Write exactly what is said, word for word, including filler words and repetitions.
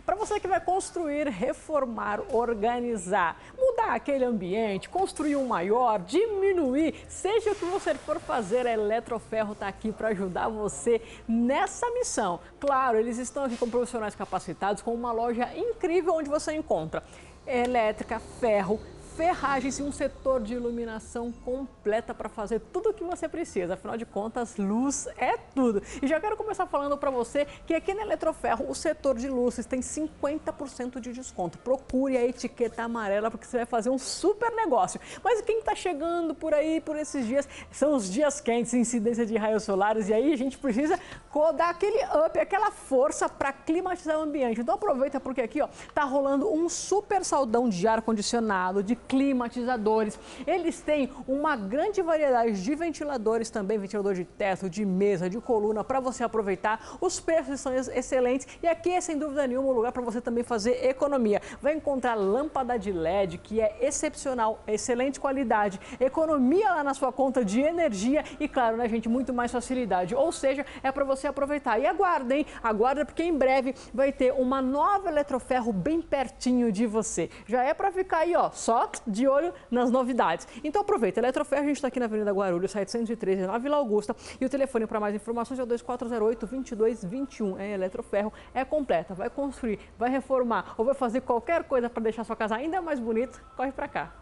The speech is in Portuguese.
Para você que vai construir, reformar, organizar, mudar aquele ambiente, construir um maior, diminuir, seja o que você for fazer, a Eletroferro está aqui para ajudar você nessa missão. Claro, eles estão aqui com profissionais capacitados, com uma loja incrível onde você encontra elétrica, ferro, ferragens e um setor de iluminação completa para fazer tudo o que você precisa. Afinal de contas, luz é tudo. E já quero começar falando para você que aqui na Eletroferro o setor de luzes tem cinquenta por cento de desconto. Procure a etiqueta amarela porque você vai fazer um super negócio. Mas quem está chegando por aí por esses dias são os dias quentes, incidência de raios solares, e aí a gente precisa dar aquele up, aquela força para climatizar o ambiente. Então aproveita porque aqui ó, tá rolando um super saldão de ar-condicionado, de climatizadores. Eles têm uma grande variedade de ventiladores também, ventilador de teto, de mesa, de coluna, para você aproveitar. Os preços são excelentes e aqui é sem dúvida nenhuma um lugar para você também fazer economia. Vai encontrar lâmpada de L E D que é excepcional, excelente qualidade, economia lá na sua conta de energia e claro, né gente, muito mais facilidade. Ou seja, é para você aproveitar. E aguarda, hein? Aguarda porque em breve vai ter uma nova Eletroferro bem pertinho de você. Já é para ficar aí, ó, só de olho nas novidades. Então aproveita, Eletroferro, a gente está aqui na Avenida Guarulhos, setecentos e treze, na Vila Augusta, e o telefone para mais informações é o dois quatro zero oito, dois dois dois um. É Eletroferro, é completa, vai construir, vai reformar ou vai fazer qualquer coisa para deixar sua casa ainda mais bonita, corre para cá.